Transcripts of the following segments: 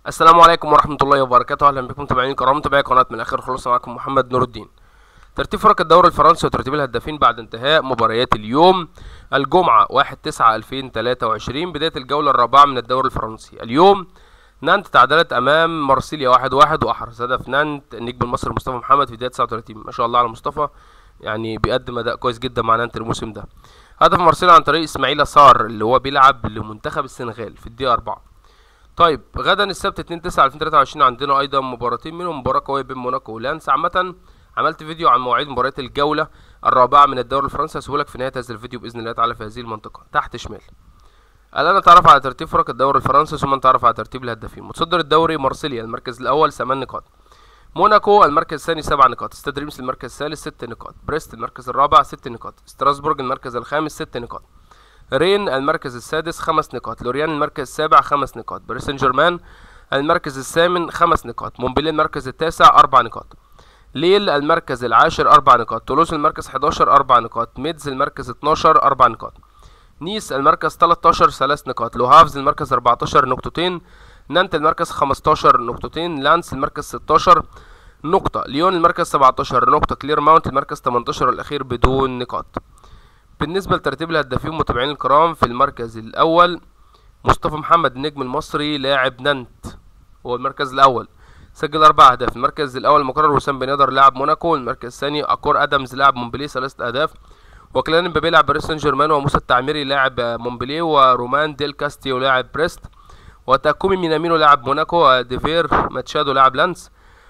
السلام عليكم ورحمة الله وبركاته. أهلا بكم متابعين الكرام، متابعي قناة من الآخر خلاص. معاكم محمد نور الدين. ترتيب فرق الدوري الفرنسي وترتيب الهدافين بعد انتهاء مباريات اليوم الجمعة 1/9/2023، بداية الجولة الرابعة من الدوري الفرنسي. اليوم نانت تعادلت أمام مارسيليا 1-1، وأحرز هدف نانت النجم المصري مصطفى محمد في دقيقة 39. ما شاء الله على مصطفى، يعني بيقدم أداء كويس جدا مع نانت الموسم ده. هدف مارسيليا عن طريق إسماعيل صار اللي هو بيلعب لمنتخب السنغال في الدقيقة 4. طيب غدا السبت 2/9/2023 عندنا ايضا مباراتين، منهم مباراه قويه بين موناكو ولانس. عامه عملت فيديو عن مواعيد مباريات الجوله الرابعه من الدوري الفرنسي، هسيبهولك في نهايه هذا الفيديو باذن الله تعالى في هذه المنطقه تحت شمال. الان نتعرف على ترتيب فرق الدوري الفرنسي ثم نتعرف على ترتيب الهدافين. متصدر الدوري مارسيليا المركز الاول 8 نقاط، موناكو المركز الثاني 7 نقاط، ستاد ريمس المركز الثالث 6 نقاط، بريست المركز الرابع 6 نقاط، ستراسبورغ المركز الخامس 6 نقاط، رين المركز السادس 5 نقاط، لوريان المركز السابع 5 نقاط، باريس سان جيرمان المركز الثامن 5 نقاط، مونبلييه المركز التاسع 4 نقاط، ليل المركز العاشر 4 نقاط، تولوز المركز 11 4 نقاط، ميدز المركز 12 4 نقاط، نيس المركز 13 3 نقاط، لوهافز المركز 14 نقطتين، نانت المركز 15 نقطتين، لانس المركز 16 نقطة، ليون المركز 17 نقطة، كليرماونت المركز 18 الأخير بدون نقاط. بالنسبة لترتيب الهدافين متابعين الكرام، في المركز الأول مصطفى محمد النجم المصري لاعب نانت، هو المركز الأول، سجل 4 أهداف. المركز الأول مقرر وسام بن يدر لاعب موناكو. المركز الثاني أكور أدمز لاعب مونبليه 3 أهداف، وكلان امبابي لاعب باريس سان جيرمان، وموسى التعميري لاعب مونبليه، ورومان ديل كاستيو لاعب بريست، وتاكومي مينامينو لاعب موناكو، ديفير ماتشادو لاعب لانس،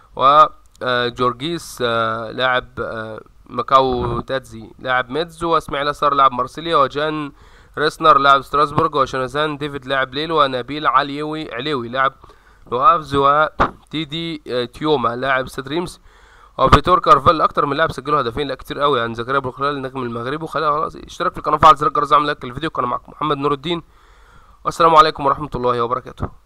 وجورجيس لاعب ماكاو تاتزي لاعب ميدز، واسماعيل صار لاعب مارسيليا، وجان ريسنر لاعب ستراسبورغ، وشوناثان ديفيد لاعب ليل، ونبيل عليوي لاعب لوهافز، وتيدي تيوما لاعب ستاد ريمس، وفيتور كارفال. اكتر من لاعب سجلوا هدفين، لا كتير قوي عن زكريا بوخلال النجم المغربي. وخلينا خلاص اشترك في القناه وفعل زر الجرس، اعمل لايك للفيديو. كان معكم محمد نور الدين، والسلام عليكم ورحمه الله وبركاته.